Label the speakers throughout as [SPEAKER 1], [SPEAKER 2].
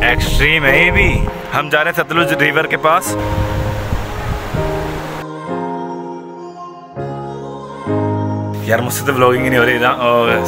[SPEAKER 1] Extreme है ये भी। हम जा रहे हैं सतलुज रिवर के पास। यार मुझसे तो व्लॉगिंग ही नहीं हो रही ना।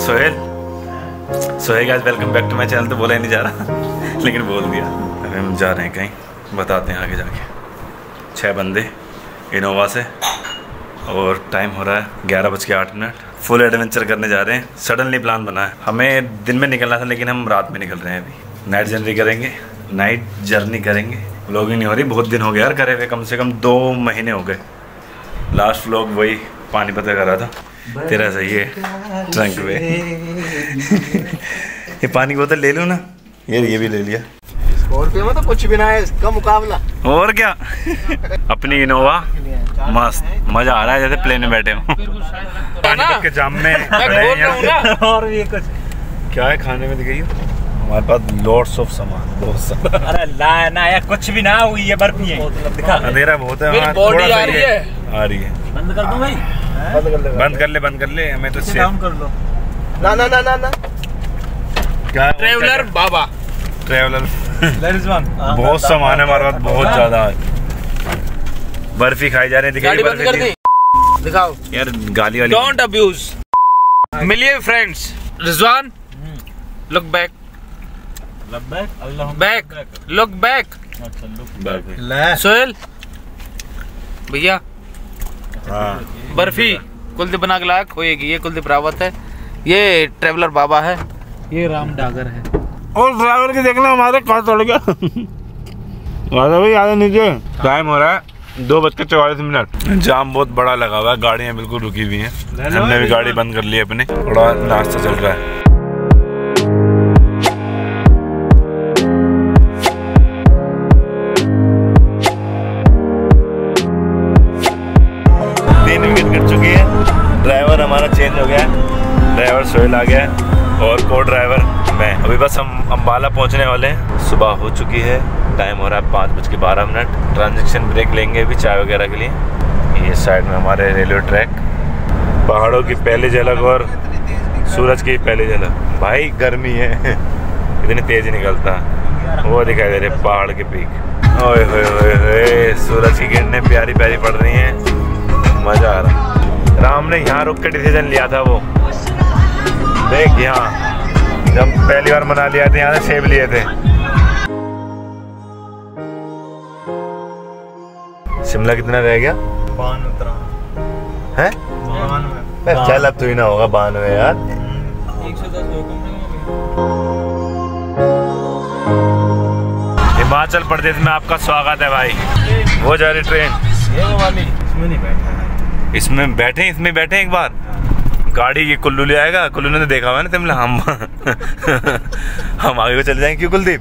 [SPEAKER 1] Sohail guys welcome back to my channel. तो बोला ही नहीं जा रहा लेकिन बोल दिया। अभी हम जा रहे हैं कहीं, बताते हैं आगे जाके। 6 बंदे इनोवा से और टाइम हो रहा है 11:08। फुल एडवेंचर करने जा रहे हैं। सडनली प्लान बना है। हमें दिन में निकलना था लेकिन हम रात में निकल रहे हैं। अभी नाइट जर्नी करेंगे। व्लॉगिंग नहीं हो रही, बहुत दिन हो गया यार करे हुए, कम से कम 2 महीने हो गए। लास्ट व्लॉग वही पानीपत का करा था। तेरा सही है ट्रंक में ये पानी की बोतल ले लूँ ना यार, ये भी ले लिया।
[SPEAKER 2] स्कॉर्पियो में तो कुछ भी ना है इसका मुकाबला।
[SPEAKER 1] और क्या अपनी इनोवा मस्त, मजा आ रहा है जैसे प्लेन में बैठे हो। पानीपत के जाम में और भी कुछ क्या है खाने में दिखाइए। हमारे पास लॉट्स ऑफ सामान, बहुत सारा।
[SPEAKER 3] अरे ला ना यार, कुछ भी ना हुई है, बर्फ नहीं है। दिखा
[SPEAKER 1] अंधेरा बहुत है।
[SPEAKER 2] मेरी बॉडी आ रही है।
[SPEAKER 3] बंद कर दूं भाई?
[SPEAKER 1] बंद कर ले। हमें तो
[SPEAKER 3] डाउन कर लो।
[SPEAKER 2] ना
[SPEAKER 1] क्या
[SPEAKER 2] ट्रैवलर बाबा
[SPEAKER 1] बहुत सामान है हमारे पास, बहुत ज्यादा। बर्फी खाई जा रही है।
[SPEAKER 2] गाड़ी बंद कर दी। दिखाओ
[SPEAKER 1] यार गाली वाली।
[SPEAKER 2] Don't abuse. मिलिए friends. Rizwan look back. Look back. Sohail भैया बर्फी कुलदीप बना के लायक होएगी। ये कुलदीप रावत है, ये ट्रैवलर बाबा है, ये राम डागर है।
[SPEAKER 1] और ड्राइवर के देखना हमारे कहाँ चढ़ गया। आजा भाई आजा नीचे। टाइम हो रहा है 2:44। जाम बहुत बड़ा लगा हुआ है, गाड़ियाँ बिल्कुल रुकी हुई हैं। हमने भी गाड़ी बंद कर ली अपनी, थोड़ा नाश्ता चल रहा है। ड्राइवर हमारा चेंज हो गया है। ड्राइवर सोहेल आ गया है और को ड्राइवर मैं। अभी बस हम अम्बाला पहुंचने वाले हैं। सुबह हो चुकी है, टाइम हो रहा है 5:12। ट्रांजिशन ब्रेक लेंगे अभी चाय वगैरह के लिए। ये साइड में हमारे रेलवे ट्रैक, पहाड़ों की पहली झलक और सूरज की पहली झलक। भाई गर्मी है इतनी तेज निकलता, वो दिखाई दे रहे पहाड़ के पीक। ओए होए सूरज की किरणें प्यारी प्यारी पड़ रही हैं, मजा आ रहा है। राम ने यहाँ रुक के डिसीजन लिया था। वो देख यहाँ जब पहली बार मना लिया था, यहाँ से सेब लिए थे। शिमला कितना रह गया?
[SPEAKER 3] 92
[SPEAKER 1] है? 92। चल अब तो ही ना होगा 92 यार।
[SPEAKER 3] 110
[SPEAKER 1] हिमाचल प्रदेश में आपका स्वागत है भाई। वो जा रही ट्रेन
[SPEAKER 3] ये वाली, इसमें नहीं बैठा है।
[SPEAKER 1] इसमें बैठे एक बार। गाड़ी ये कुल्लू ले आएगा। कुल्लू ने तो देखा हुआ है ना शिमला। हम आगे को चले जाएंगे। क्यों कुलदीप?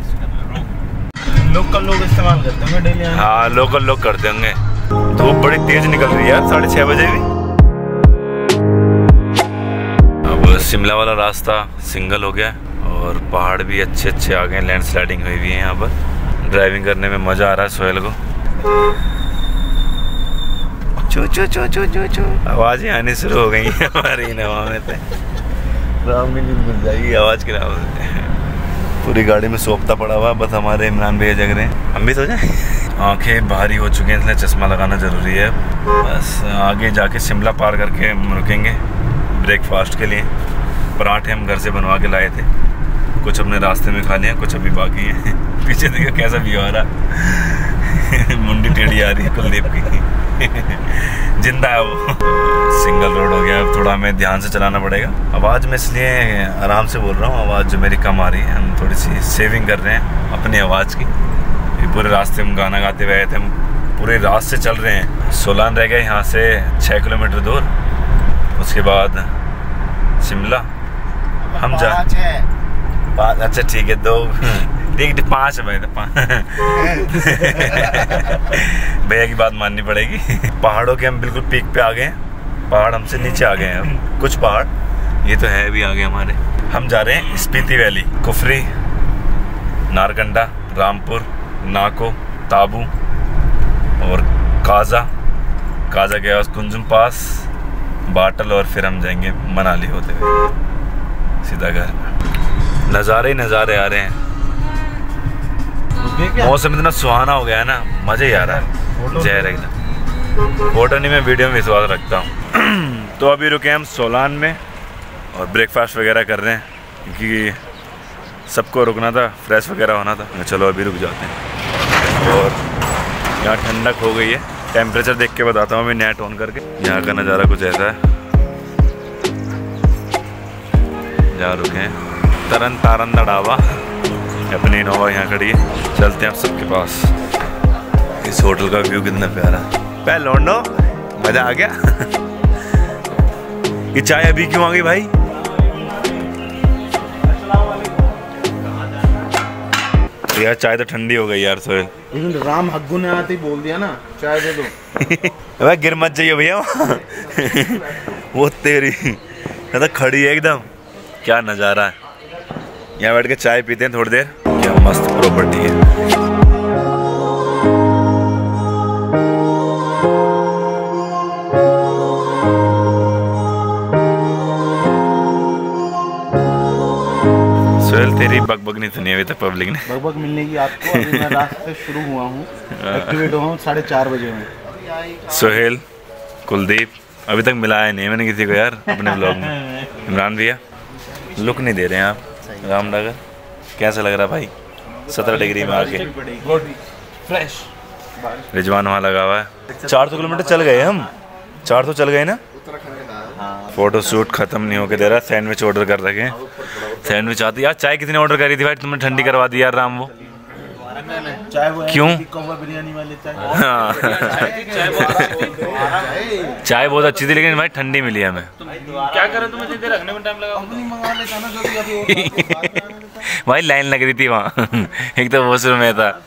[SPEAKER 3] लोकल लोग इस्तेमाल करते होंगे डेली।
[SPEAKER 1] हाँ लोकल लोग करते होंगे। धूप बड़ी तेज निकल रही है यार 6:30 बजे भी। अब शिमला वाला रास्ता सिंगल हो गया और पहाड़ भी अच्छे आ गए। लैंडस्लाइडिंग हुई हुई है यहाँ पर। ड्राइविंग करने में मजा आ रहा है सोहेल को। चो आवाजें आनी शुरू हो गई है हमारी नवा में। राम की नींद मिल जाएगी आवाज के नाम से। पूरी गाड़ी में सोखता पड़ा हुआ, बस हमारे इमरान भैया जग रहे हैं। हम भी सो जाए। आंखें भारी हो चुकी हैं इसलिए चश्मा लगाना जरूरी है। बस आगे जाके शिमला पार करके रुकेंगे ब्रेकफास्ट के लिए। पराठे हम घर से बनवा के लाए थे, कुछ अपने रास्ते में खा लिए, कुछ अभी बाकी है। पीछे देखो कैसा व्यू आ रहा। मुंडी टेढ़ी आ रही है कुलदीप की। जिंदा है वो। सिंगल रोड हो गया, अब थोड़ा हमें ध्यान से चलाना पड़ेगा। आवाज़ में इसलिए आराम से बोल रहा हूँ, आवाज़ जो मेरी कम आ रही है। हम थोड़ी सी सेविंग कर रहे हैं अपनी आवाज़ की। पूरे रास्ते हम गाना गाते हुए आए थे। हम पूरे रास्ते चल रहे हैं। सोलान रह गए यहाँ से 6 किलोमीटर दूर। उसके बाद शिमला हम जा। अच्छा ठीक है 2 ठीक 5 भाई। 5 भैया की बात माननी पड़ेगी। पहाड़ों के हम बिल्कुल पीक पे आ गए हैं। पहाड़ हमसे नीचे आ गए हैं कुछ पहाड़, ये तो है भी आगे हमारे। हम जा रहे हैं स्पीति वैली, कुफरी, नारकंडा, रामपुर, नाको, ताबू और काजा के पास कुंजुम पास, बाटल और फिर हम जाएंगे मनाली होते हुए सीधा घर। नज़ारे ही नज़ारे आ रहे हैं। मौसम इतना सुहाना हो गया है ना, मज़ा ही आ रहा है। जहर एकदम। फोटो नहीं, मैं वीडियो में विश्वास रखता हूँ। तो अभी रुके हम सोलान में और ब्रेकफास्ट वगैरह कर रहे हैं, क्योंकि सबको रुकना था, फ्रेश वगैरह होना था। चलो अभी रुक जाते हैं। और यहाँ ठंडक हो गई है। टेम्परेचर देख के बताता हूँ अभी नेट ऑन करके। यहाँ का नज़ारा कुछ ऐसा है। यहाँ रुके हैं, तरन तारन ढाबा, अपनी इनोवा यहाँ खड़ी है। चलते हैं आप सबके पास। इस होटल का व्यू कितना प्यारा है। पहले लौंडो, मज़ा आ गया। ये चाय अभी क्यों आ गई भाई? यार चाय तो ठंडी हो गई यार सोहेल।
[SPEAKER 3] लेकिन राम हग्गू ने आते ही बोल दिया ना, चाय दे दो।
[SPEAKER 1] भाई गिर मत जाइए भैया। वो तेरी तो खड़ी है एकदम। क्या नज़ारा है। यहाँ बैठ के चाय पीते हैं थोड़ी देर। क्या मस्त प्रॉपर्टी है। तेरी बकबक नहीं सुनी अभी तक पब्लिक ने।
[SPEAKER 3] बकबक मिलने की आपको। अभी मैं रास्ते शुरू हुआ हूँ, एक्टिवेट हुआ हूँ 4:30 बजे में।
[SPEAKER 1] सोहेल, कुलदीप अभी तक मिलाया नहीं मैंने किसी को यार अपने ब्लॉग में। इमरान भैया लुक नहीं दे रहे हैं आप। रामनगर कैसा लग रहा भाई 17 डिग्री में आके?
[SPEAKER 2] फ्रेश।
[SPEAKER 1] रिजवान वहाँ लगा हुआ है। 400 किलोमीटर चल गए हम। 400 चल गए ना। फोटो शूट खत्म नहीं होके दे रहा। सैंडविच ऑर्डर कर रखे। सैंडविच आती यार। चाय कितने ऑर्डर करी थी भाई? तुमने ठंडी करवा दी यार राम। वो
[SPEAKER 3] चाय वो
[SPEAKER 1] क्यों?
[SPEAKER 3] बिरयानी वाले
[SPEAKER 1] हाँ चाय बहुत अच्छी थी, लेकिन भाई ठंडी मिली हमें।
[SPEAKER 2] क्या करें, तुम्हें जितने रखने में टाइम लगा।
[SPEAKER 1] भाई लाइन लग रही थी वहाँ। एक तो वॉशरूम में था,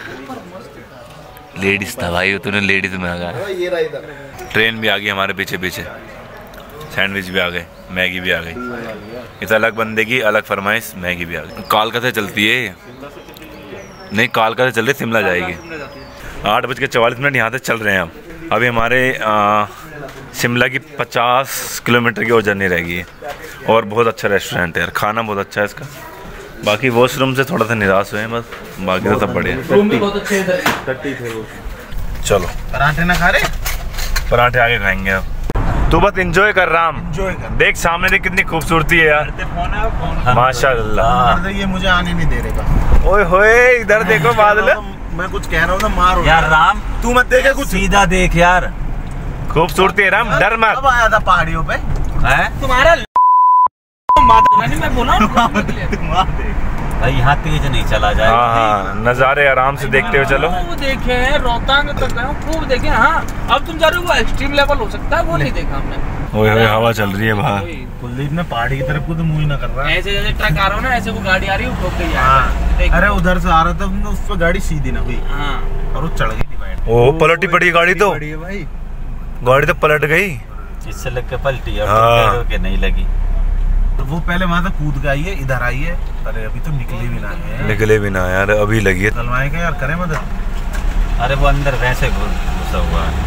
[SPEAKER 1] लेडीज था भाई। तूने लेडीज में आ गया। ट्रेन भी आ गई हमारे पीछे पीछे। सैंडविच भी आ गए, मैगी भी आ गई। इस अलग बंदे की अलग फरमाइश, मैगी भी आ गई। कालका से चलती है। नहीं कालका से चल रही, शिमला जाएगी। 8:44 यहाँ से चल रहे हैं हम। अभी हमारे शिमला की 50 किलोमीटर की और जर्नी रह गई है। और बहुत अच्छा रेस्टोरेंट है यार, खाना बहुत अच्छा है इसका। बाकी वॉशरूम से थोड़ा सा निराश हुए हैं बस, बाकी तो सब बढ़िया।
[SPEAKER 2] रूम भी बहुत अच्छे थे।
[SPEAKER 1] चलो
[SPEAKER 3] पराठे ना खा रहे?
[SPEAKER 1] पराठे आगे खाएंगे अब। तू बस एंजॉय कर रहा हूँ। देख सामने देख कितनी खूबसूरती है यार, माशाल्लाह।
[SPEAKER 3] ये मुझे आने नहीं दे रहेगा।
[SPEAKER 1] ओए होए इधर देखो बादल।
[SPEAKER 3] मैं कुछ कह रहा हूँ ना, मारो
[SPEAKER 4] यार राम।
[SPEAKER 3] तू मत देखे कुछ,
[SPEAKER 4] सीधा देख यार।
[SPEAKER 1] खूबसूरती है राम, डर मत।
[SPEAKER 3] कब आया था पहाड़ियों पे?
[SPEAKER 2] तुम्हारा मैं बोला
[SPEAKER 4] भाई यहाँ तेज नहीं चला जाए।
[SPEAKER 1] हाँ नज़ारे आराम से देखते हुए चलो।
[SPEAKER 2] वो देखे रोहतांग तक गए खूब देखे। हाँ अब तुम जा रहे हो, वो एक्सट्रीम लेवल हो सकता है, वो नहीं देखा हमने।
[SPEAKER 1] ओए होए हवा चल रही है बाहर।
[SPEAKER 3] कुलदीप ने पहाड़ी की तरफ को तो मुँह ही ना कर रहा है।
[SPEAKER 2] ऐसे जैसे ट्रक आ रहा हो ना, ऐसे वो गाड़ी आ रही है, वो ठोक गई।
[SPEAKER 3] हाँ अरे उधर से आ रहा था, उस पर गाड़ी सीधी ना हुई।
[SPEAKER 2] हाँ
[SPEAKER 3] और वो चढ़ गई डिवाइड।
[SPEAKER 1] ओ पलटी पड़ी गाड़ी तो।
[SPEAKER 3] भाई
[SPEAKER 1] गाड़ी तो पलट गई।
[SPEAKER 4] इससे लग के पलटी और
[SPEAKER 1] हाँ।
[SPEAKER 4] के नहीं लगी।
[SPEAKER 3] तो वो पहले वहाँ से कूद के आई है, इधर आई है। अरे अभी तो निकले भी ना है।
[SPEAKER 1] निकले भी ना यार, अभी लगी है।
[SPEAKER 3] चलवाए क्या यार, करें मदद।
[SPEAKER 4] अरे वो अंदर वैसे घुसा हुआ है।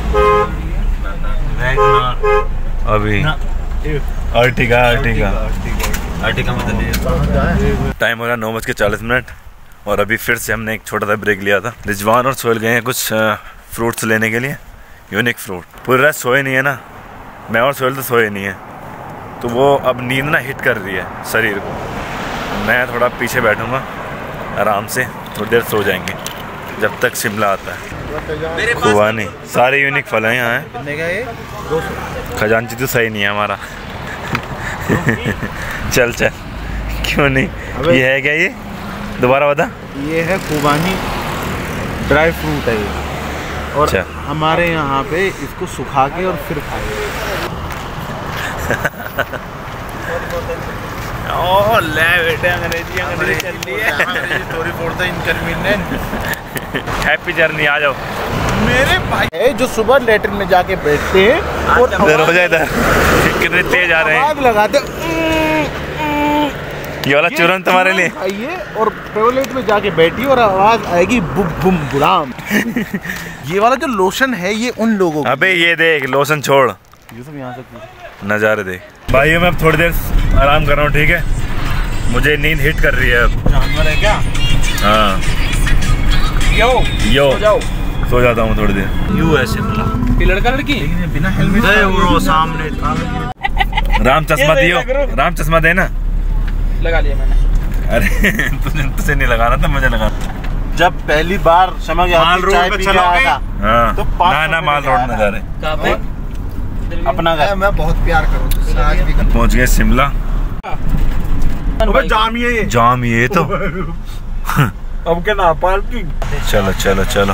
[SPEAKER 1] अभी अर्टिगा
[SPEAKER 4] अर्टिगा मतलब
[SPEAKER 1] टाइम हो रहा 9:40 और अभी फिर से हमने एक छोटा सा ब्रेक लिया था। रिजवान और सोहेल गए हैं कुछ फ्रूट्स लेने के लिए, यूनिक फ्रूट। पूरी रात सोए नहीं है ना, मैं और सोहेल तो सोए नहीं है, तो वो अब नींद ना हिट कर रही है शरीर को। मैं थोड़ा पीछे बैठूंगा आराम से, थोड़ी देर सो जाएंगे जब तक शिमला आता है। खुबानी सारे यूनिक फल हैं यहाँ हैं। खजांची तो सही नहीं है हमारा। चल क्यों नहीं, ये है क्या? ये दोबारा बता।
[SPEAKER 3] ये है खुबानी, ड्राई फ्रूट है ये। और
[SPEAKER 1] अच्छा।
[SPEAKER 3] हमारे यहाँ पे इसको सुखा के और फिर खाए।
[SPEAKER 1] ओ ले बेटे अंग्रेजी चल रही है।
[SPEAKER 3] स्टोरी फोड़ता इनकन्वीनियंट।
[SPEAKER 1] हैप्पी जर्नी, आ जाओ
[SPEAKER 3] मेरे भाई जो सुबह लेटरिन में जाके बैठते हैं और
[SPEAKER 1] हो जाए इधर। कितने तेज आ रहे हैं,
[SPEAKER 3] आवाज लगाते।
[SPEAKER 1] ये वाला चूरन तुम्हारे लिए।
[SPEAKER 3] आइए और टॉयलेट में जाके बैठी और आवाज आएगी बुम बुम बुलाम। ये वाला जो लोशन है ये उन लोगों का।
[SPEAKER 1] अबे ये देख लोशन छोड़,
[SPEAKER 3] ये सब यहाँ से
[SPEAKER 1] नज़ारे देख। भाइयों मैं अब थोड़ी देर आराम कर रहा हूँ, ठीक है? मुझे नींद हिट कर रही है अब।
[SPEAKER 3] जानवर है क्या?
[SPEAKER 1] हाँ यो सो जाता हूँ थोड़ी देर।
[SPEAKER 4] यू है शिमला।
[SPEAKER 2] ये लड़का लड़की
[SPEAKER 3] बिना हेलमेट
[SPEAKER 4] वो सामने था।
[SPEAKER 1] राम चश्मा दियो, राम चश्मा दे ना।
[SPEAKER 2] लगा लिया मैंने।
[SPEAKER 1] अरे तुझे नहीं लगाना था, मुझे लगाना।
[SPEAKER 3] जब पहली बार समझ
[SPEAKER 4] माल रोड पे चला गया।
[SPEAKER 1] हाँ
[SPEAKER 3] तो
[SPEAKER 1] ना माल रोड में जा रहे।
[SPEAKER 2] कहाँ पे?
[SPEAKER 3] अपना घर। मैं बहुत प्यार करूँ तुझसे आज भी।
[SPEAKER 1] पहुँच गए शिमला।
[SPEAKER 3] जाम ही है ये।
[SPEAKER 1] जाम ये तो।
[SPEAKER 3] अब क्या ना पार्किंग।
[SPEAKER 1] चलो चलो चलो।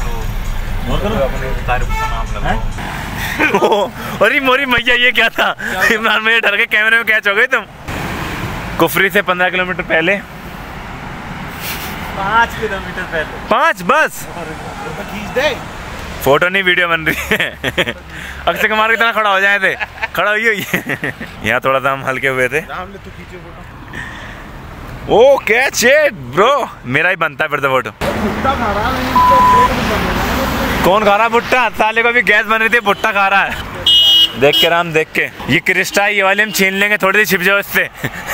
[SPEAKER 1] अरे मोरी मैया ये क्या था? इमरान भैया डर के कैमरे में कैच हो गए तुम। कुफरी से 15 किलोमीटर पहले।
[SPEAKER 4] 5 किलोमीटर पहले।
[SPEAKER 1] 5 बस।
[SPEAKER 3] खींच दे।
[SPEAKER 1] फोटो नहीं वीडियो बन रही है। अक्षय कुमार की तरह खड़ा हो जाए थे। खड़ा हुई यहाँ थोड़ा सा हम हल्के हुए थे। Oh catch it bro. मेरा ही बनता है फिर तो फोटो। कौन खा रहा भुट्टा? साले को भी गैस बन रही थी, भुट्टा खा रहा है। देख के राम देख के। ये क्रिस्टा ये वाले हम छीन लेंगे, थोड़ी सी छिप जाओ इससे।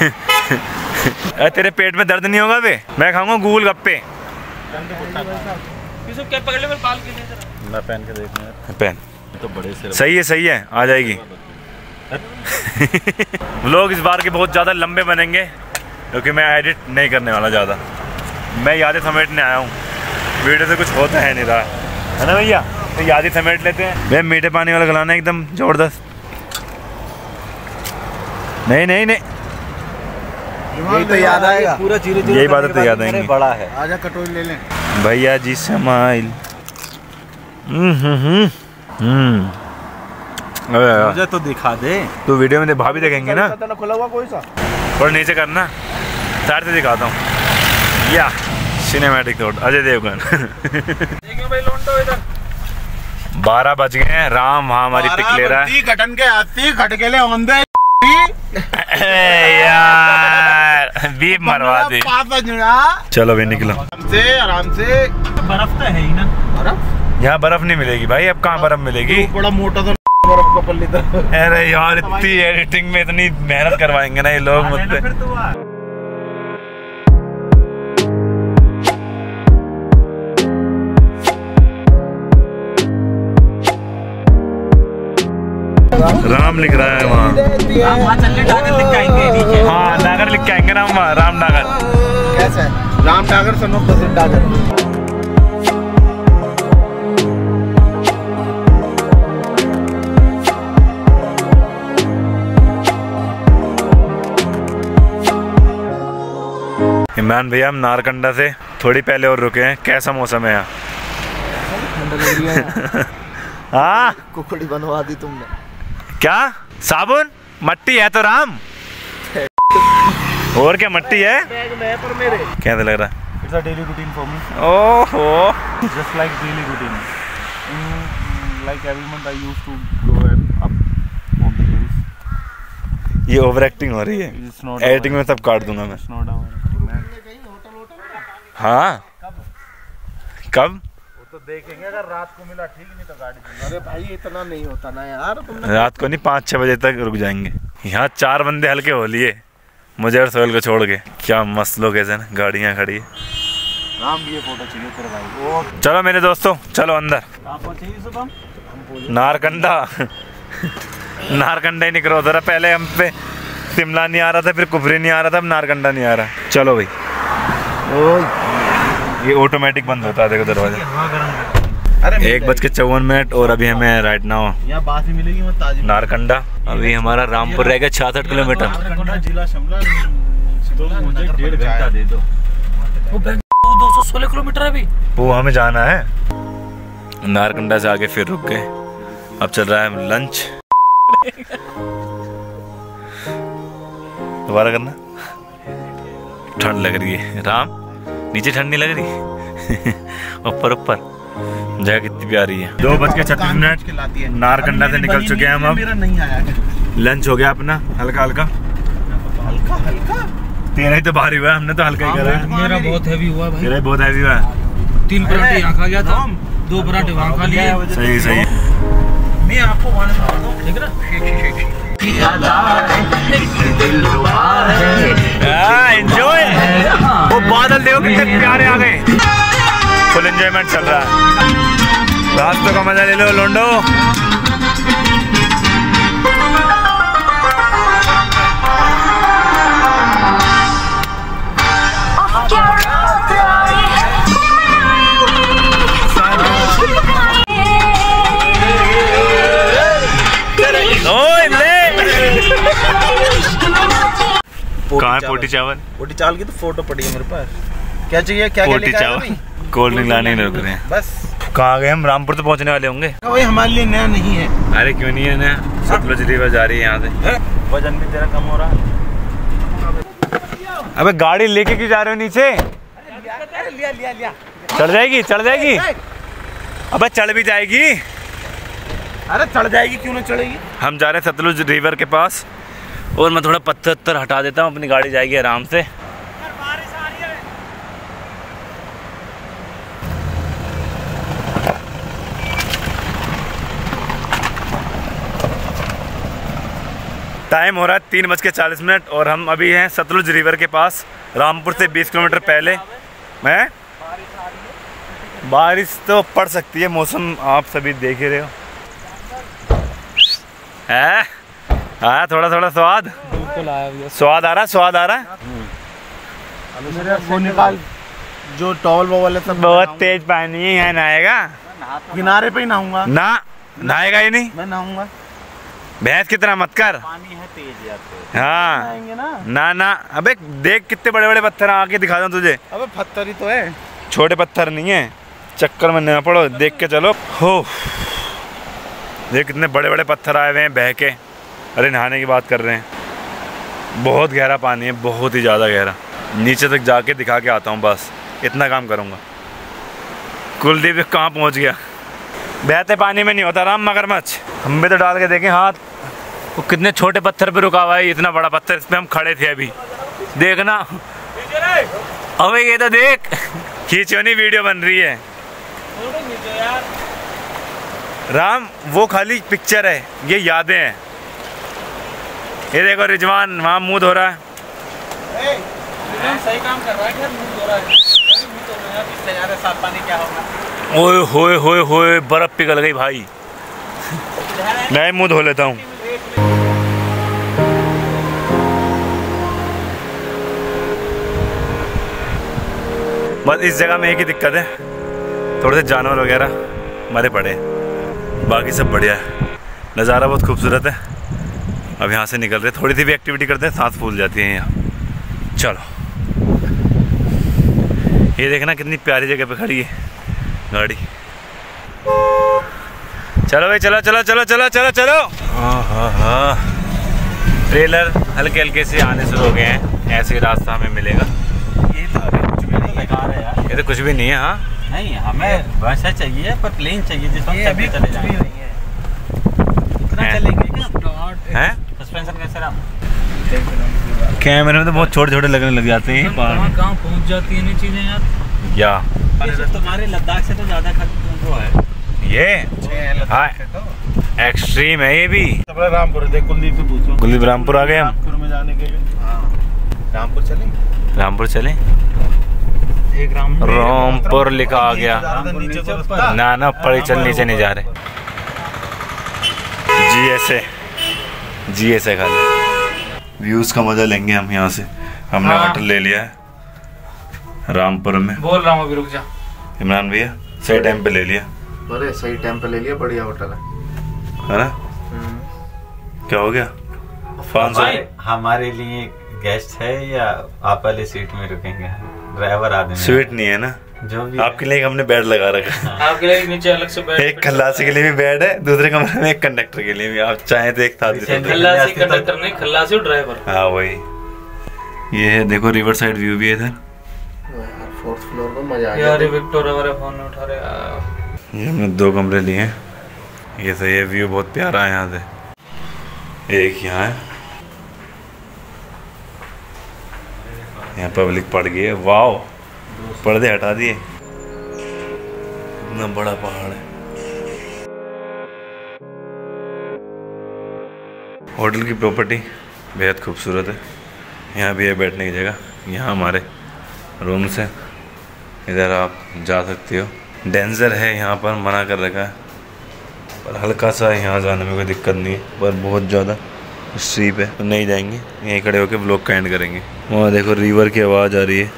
[SPEAKER 1] तेरे पेट में दर्द नहीं होगा बे? मैं खाऊंगा गूगल गप्पे।
[SPEAKER 2] क्या पकड़ ले मेरे बाल के लिए?
[SPEAKER 4] मैं पहन के देखना।
[SPEAKER 1] पहन
[SPEAKER 4] तो बड़े से
[SPEAKER 1] सही है आ जाएगी। व्लॉग इस बार के बहुत ज़्यादा लंबे बनेंगे क्योंकि मैं एडिट नहीं करने वाला ज़्यादा। मैं यादें समेटने आया हूँ, वीडियो से कुछ होता है नहीं रहा है ना भैया। तो यादें समेट लेते हैं। भैया मीठे पानी वाला खिलाना एकदम ज़बरदस्त। नहीं
[SPEAKER 3] यही तो याद आएगा। पूरा जीरो
[SPEAKER 1] यही बात तो याद आएंगी।
[SPEAKER 4] बड़ा है।
[SPEAKER 3] आजा कटोरी ले लें
[SPEAKER 1] भैया जी स्माइल।
[SPEAKER 4] मुझे तो दिखा दे।
[SPEAKER 1] तो वीडियो में भाभी देखेंगे ना।
[SPEAKER 3] खुला हुआ कोई सा
[SPEAKER 1] और नीचे करना, साइड से दिखाता हूँ। या सिनेमैटिक थॉट अजय देवगन।
[SPEAKER 2] देखिए भाई लोंडो इधर
[SPEAKER 1] 12 बज गए हैं। राम वहाँ हमारी पिक ले रहा है।
[SPEAKER 3] घटन के आती खट के ले औंधे
[SPEAKER 1] यार बीप मरवा दे। चलो भाई निकलो।
[SPEAKER 3] आराम से।
[SPEAKER 4] बर्फ तो है ही ना।
[SPEAKER 3] बर्फ
[SPEAKER 1] यहाँ बर्फ नहीं मिलेगी भाई। अब कहाँ बर्फ मिलेगी?
[SPEAKER 3] बड़ा मोटा था बर्फ का पल्ली था।
[SPEAKER 1] अरे यार इतनी एडिटिंग में इतनी मेहनत करवाएंगे ना ये लोग मुझसे। राम लिख रहा है वहाँ। हाँ डागर लिख के आएंगे राम वहाँ। राम डागर
[SPEAKER 3] कैसा है? Ram Dagar son of the Dagar.
[SPEAKER 1] Imran भैया हम नारकंडा से थोड़ी पहले और रुके हैं। कैसा मौसम है यहाँ? हाँ
[SPEAKER 3] कुकड़ी बनवा दी तुमने।
[SPEAKER 1] क्या साबुन मट्टी है तो राम। और क्या मट्टी है?
[SPEAKER 3] बैग में पर मेरे
[SPEAKER 1] कैसा लग रहा है?
[SPEAKER 4] It's a daily routine for me.
[SPEAKER 1] ओहो
[SPEAKER 4] Just like daily routine. Like every month I used to go up on the hills.
[SPEAKER 1] ये ओवर एक्टिंग हो रही है।
[SPEAKER 4] It's not
[SPEAKER 1] एडिटिंग में सब काट दूंगा मैं।
[SPEAKER 4] It's not our acting, man.
[SPEAKER 1] हाँ कब?
[SPEAKER 3] तो देखेंगे अगर रात को मिला ठीक, नहीं तो गाड़ी। अरे भाई इतना नहीं होता ना यार। तुमने
[SPEAKER 1] रात को नहीं 5-6 बजे तक रुक जाएंगे। यहाँ 4 बंदे हल्के हो लिए मुझे और सोहेल को छोड़ के। क्या मस्त लोकेशन, गाड़ियाँ खड़ी है।
[SPEAKER 3] राम भी ये फोटो चाहिए तेरे भाई। वो
[SPEAKER 1] चलो मेरे दोस्तों चलो अंदर।
[SPEAKER 4] आपको चाहिए शुभम?
[SPEAKER 1] नारकंडा नारकंडा ही निकल रहा था पहले। हम पे शिमला नहीं आ रहा था, फिर कुफरी नहीं आ रहा था, अब नारकंडा नहीं आ रहा। चलो भाई। ये ऑटोमेटिक बंद होता है देखो दरवाजा। 1:54 और अभी हमें राइट नाउ
[SPEAKER 3] यहाँ बात ही मिलेगी मत ताजी।
[SPEAKER 1] नारकंडा। अभी हमारा रामपुर रहेगा 66 किलोमीटर।
[SPEAKER 3] जिला शिमला।
[SPEAKER 4] तो मुझे 1.5 घंटा दे दो।
[SPEAKER 2] वो 216 किलोमीटर है अभी।
[SPEAKER 1] वो हमें जाना है। नारकंडा से आगे फिर रुक गए। अब चल रहा है लंच। दोबारा करना। ठंड लग रही है राम। नीचे ठंड नहीं लग रही? ऊपर ऊपर जगह कितनी प्यारी है। 2:36 नारकंडा से निकल चुके हैं हम। अब लंच हो गया अपना हल्का हल्का। तेरा ही तो भारी हुआ है, हमने तो हल्का ही करा है।
[SPEAKER 2] मेरा बहुत हैवी हुआ भाई।
[SPEAKER 1] तेरा ही बहुत हैवी हुआ है।
[SPEAKER 2] 3 पराठे यहाँ खा गया था, 2 पराठे वहाँ खा लिए।
[SPEAKER 1] सही सही।
[SPEAKER 3] मैं आपको वहाँ से मार दूँ, ठीक है ना?
[SPEAKER 1] एंजॉय। वो बादल देखो कितने प्यारे आ गए। Full enjoy. एंजॉयमेंट चल रहा है। रास्तों का मजा ले लो लोंडो। कहाँ है पोटी चावल?
[SPEAKER 3] पोटी चावल की तो फोटो पड़ी है मेरे पास। क्या चाहिए? क्या
[SPEAKER 1] पोटी चावल कोल्ड ड्रिंक लाने नहीं रुक रहे हैं
[SPEAKER 3] बस।
[SPEAKER 1] कहाँ गए हम? रामपुर तो पहुँचने वाले होंगे।
[SPEAKER 3] वही हमारे लिए नया नहीं है।
[SPEAKER 1] अरे क्यों नहीं है नया? सतलुज रिवर जा रही है यहाँ से।
[SPEAKER 3] वजन भी तेरा कम हो रहा है।
[SPEAKER 1] अबे गाड़ी लेके क्यों जा रहे हो नीचे?
[SPEAKER 3] लिया।
[SPEAKER 1] चढ़ जाएगी। अबे चढ़ भी जाएगी।
[SPEAKER 3] अरे चढ़ जाएगी, क्यों ना चढ़ेगी।
[SPEAKER 1] हम जा रहे हैं सतलुज रिवर के पास और मैं थोड़ा पत्थर हटा देता हूँ, अपनी गाड़ी जाएगी आराम से। टाइम हो रहा है 3:40 और हम अभी हैं सतलुज रिवर के पास, रामपुर से 20 किलोमीटर पहले। मैं बारिश तो पड़ सकती है, मौसम आप सभी देख ही रहे हो। है आया थोड़ा स्वाद आ रहा।
[SPEAKER 3] वो निकाल जो टॉवल वॉवल है सब।
[SPEAKER 1] बहुत तेज पानी है, यहाँ नहाएगा?
[SPEAKER 3] किनारे पे ही नहाऊंगा।
[SPEAKER 1] ना नहाएगा ही नहीं।
[SPEAKER 3] मैं नहाऊंगा।
[SPEAKER 1] भैंस की तरह मत कर।
[SPEAKER 3] पानी है तेज यार तो।
[SPEAKER 1] हाँ ना। अबे देख कितने बड़े बड़े पत्थर, आके दिखा दूं तुझे।
[SPEAKER 3] अबे पत्थर ही तो है,
[SPEAKER 1] छोटे पत्थर नहीं है। चक्कर में न पड़ो, देख के चलो। हो देख कितने बड़े बड़े पत्थर आए हुए हैं बह के। अरे नहाने की बात कर रहे हैं। बहुत गहरा पानी है, बहुत ही ज़्यादा गहरा। नीचे तक जाके दिखा के आता हूँ, बस इतना काम करूँगा। कुलदीप कहाँ पहुँच गया? बहते पानी में नहीं होता राम मगरमच्छ। हम भी तो डाल के देखें हाथ। वो कितने छोटे पत्थर पे रुका हुआ है, इतना बड़ा पत्थर इस पे हम खड़े थे अभी। देखना अबे ये तो देख, खींचो नहीं, वीडियो बन रही है। राम वो खाली पिक्चर है, ये यादें हैं। ये देखो रिजवान वहाँ मुँह धो रहा है।
[SPEAKER 2] सही काम कर रहा है, मुँह धो रहा है। साफ पानी क्या होगा?
[SPEAKER 1] ओए बर्फ पिघल गई भाई। मैं मुँह धो लेता हूँ। बस इस जगह में एक ही दिक्कत है, थोड़े से जानवर वगैरह मरे पड़े, बाकी सब बढ़िया है। नज़ारा बहुत खूबसूरत है। अब यहाँ से निकल रहे, थोड़ी सी भी एक्टिविटी करते हैं सांस फूल जाती है यहाँ। चलो ये देखना कितनी प्यारी जगह पे खड़ी है गाड़ी। चलो भाई चलो। हाँ ट्रेलर हल्के हल्के से आने शुरू हो गए हैं, ऐसे ही रास्ता हमें मिलेगा।
[SPEAKER 3] ये तो अभी कुछ भी नहीं बेकार है यार।
[SPEAKER 1] ये तो कुछ भी नहीं है। हाँ
[SPEAKER 3] नहीं, हमें वैसा चाहिए पर प्लेन चाहिए जिसमें अभी चले जाएंगे। इतना चलेंगे क्या?
[SPEAKER 1] हैं?
[SPEAKER 3] सस्पेंशन कैसे रहा?
[SPEAKER 1] कैमरे में तो बहुत छोटे छोटे लगने लग जाते हैं।
[SPEAKER 2] कहाँ पहुँच जाती है ये चीजें यार।
[SPEAKER 1] या
[SPEAKER 3] तुम्हारे लद्दाख से तो ज्यादा खतरनाक है
[SPEAKER 1] ये। हाँ एक्सट्रीम है ये भी।
[SPEAKER 3] रामपुर देख, कुलदीप से पूछो।
[SPEAKER 1] कुलदीप रामपुर आ गए हम।
[SPEAKER 3] रामपुर में जाने के लिए रामपुर चलें। एक
[SPEAKER 1] रामपुर लिखा आ गया। ना ऊपर ही चल, नीचे नहीं जा रहे। जी ऐसे खाली व्यूज का मजा लेंगे हम यहाँ से। हमने होटल ले लिया है रामपुर में।
[SPEAKER 2] बोल रहा हूँ अभी, रुक जा।
[SPEAKER 1] इमरान भैया सही टाइम पे ले लिया।
[SPEAKER 3] अरे सही टाइम पे ले लिया, बढ़िया होटल
[SPEAKER 1] है ना? क्या हो गया? 500
[SPEAKER 5] हमारे लिए गेस्ट है या आप वाले सीट में रुकेंगे? ड्राइवर आदमी
[SPEAKER 1] स्वीट नहीं है ना,
[SPEAKER 5] जो भी
[SPEAKER 1] आपके लिए हमने बेड लगा रखा है।
[SPEAKER 2] आपके लिए नीचे अलग से बेड,
[SPEAKER 1] एक खल्लासी के लिए भी बेड है, दूसरे कमरे में एक कंडक्टर के लिए भी। आप चाहे तो एक साथ भी सकते हैं।
[SPEAKER 2] खल्लासी कंडक्टर नहीं, खल्लासी और ड्राइवर।
[SPEAKER 1] हाँ वही। ये है देखो, रिवर साइड व्यू भी है इधर।
[SPEAKER 3] 4th फ्लोर पर मजा आ गया
[SPEAKER 2] यार विक्टोर हमारे फोन में उठा रहे यार।
[SPEAKER 1] ये हमने 2 कमरे लिए हैं। ये सही है, व्यू बहुत प्यारा है यहाँ से। एक यहाँ है, यहाँ पब्लिक पड़ गई है। वाओ, पर्दे हटा दिए। इतना बड़ा पहाड़ है। होटल की प्रॉपर्टी बेहद खूबसूरत है। यहाँ भी है बैठने की जगह। यहाँ हमारे रूम्स हैं, इधर आप जा सकते हो। डेंजर है यहाँ पर, मना कर रखा है, पर हल्का सा यहाँ जाने में कोई दिक्कत नहीं है, पर बहुत ज़्यादा स्टीप है तो नहीं जाएंगे, यहीं खड़े होकर व्लॉग का एंड करेंगे। वहाँ देखो रिवर की आवाज़ आ रही है,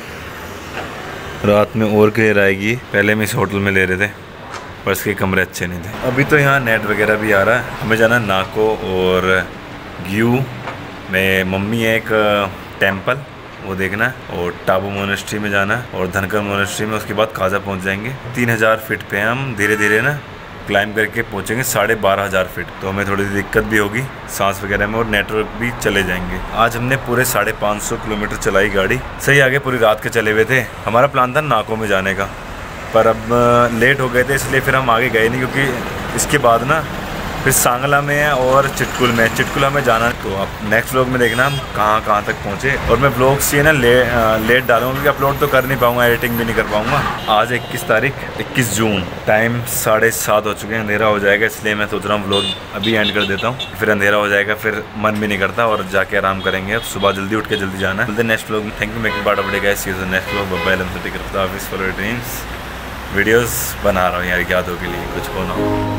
[SPEAKER 1] रात में और क्लियर आएगी। पहले हम इस होटल में ले रहे थे पर इसके कमरे अच्छे नहीं थे। अभी तो यहाँ नेट वगैरह भी आ रहा है। हमें जाना है नाको और ग्यू में, मम्मी है एक टेम्पल वो देखना है, और टाबू मोनेस्ट्री में जाना है, और धनकर मोनेस्ट्री में, उसके बाद काजा पहुँच जाएंगे। 3000 फीट पे हम धीरे धीरे ना क्लाइम करके पहुँचेंगे 12,500 फीट। तो हमें थोड़ी सी दिक्कत भी होगी सांस वगैरह में, और नेटवर्क भी चले जाएंगे। आज हमने पूरे 550 किलोमीटर चलाई गाड़ी, सही आगे पूरी रात के चले हुए थे। हमारा प्लान था नाको में जाने का, पर अब लेट हो गए थे इसलिए फिर हम आगे गए नहीं, क्योंकि इसके बाद ना फिर सांगला में है और चिटकुल में। चिटकुला में जाना है, तो अब नेक्स्ट व्लॉग में देखना हम कहाँ तक पहुँचे। और मैं व्लॉग्स ये ना लेट डालूंगा, क्योंकि अपलोड तो कर नहीं पाऊँगा, एडिटिंग भी नहीं कर पाऊँगा। आज 21 तारीख 21 जून, टाइम 7:30 हो चुके हैं, अंधेरा हो जाएगा, इसलिए मैं सोच रहा हूँ व्लॉग अभी एंड कर देता हूँ, फिर अंधेरा हो जाएगा, फिर मन भी नहीं करता, और जाके आराम करेंगे। अब सुबह जल्दी उठ के जल्दी जाना है। नेक्स्ट व्लॉग में thank you making part of day guys, see you in the next vlog. Bye bye. Office for your dreams. Videos बना रहा हूँ यार यादों के लिए, कुछ हो ना हो।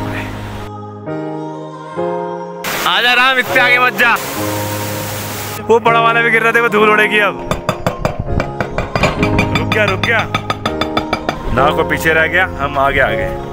[SPEAKER 1] आजा राम, इतने आगे मत जा, वो बड़ा वाला भी गिर रहा था, वो धूल उड़ेगी अब। रुक गया ना को पीछे रह गया, हम आगे आ गए।